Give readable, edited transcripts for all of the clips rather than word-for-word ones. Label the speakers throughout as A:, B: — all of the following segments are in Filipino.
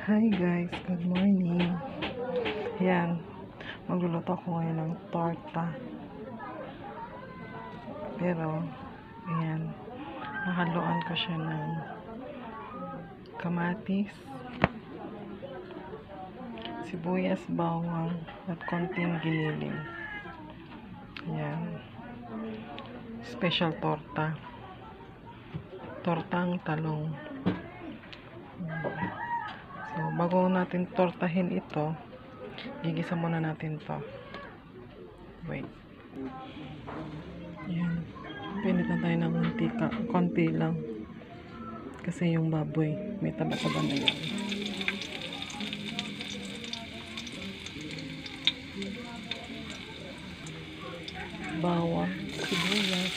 A: Hi guys, good morning. Yan, magluluto ako ngayon ng torta. Pero, ayan, nahaluan ko siya ng kamatis, sibuyas, bawang, at konting giniling. Ayan, special torta. Tortang talong. So, bago natin tortahin ito, gigisa muna natin to. Wait. Ayan. Pinit na tayo ng mantika. Konti lang. Kasi yung baboy, may taba-taba na yan. Bawang, sibuyas.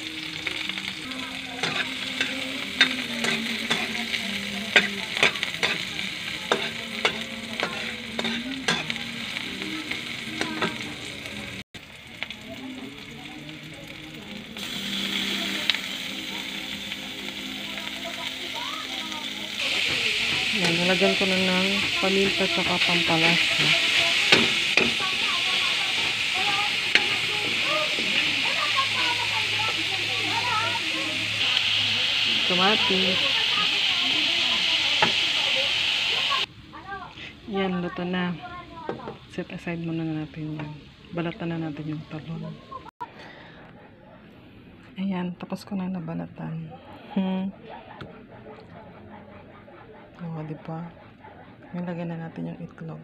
A: Yan, nalagyan ko na ng paminta at pampalasa. Kamatis. Yan, luto na. Set aside muna natin yan. Balatan na natin yung talong. Ayan, tapos ko na nabalatan. Oo, diba? Nilagyan na natin yung itlog.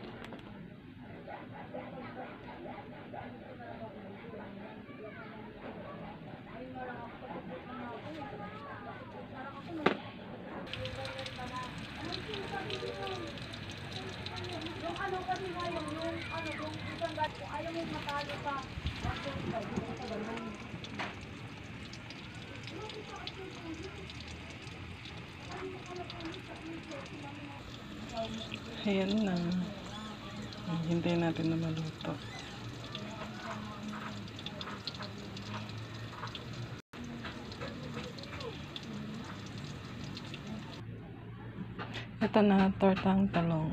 A: Ayan na. Hintayin natin na maluto. Ito na, tortang talong.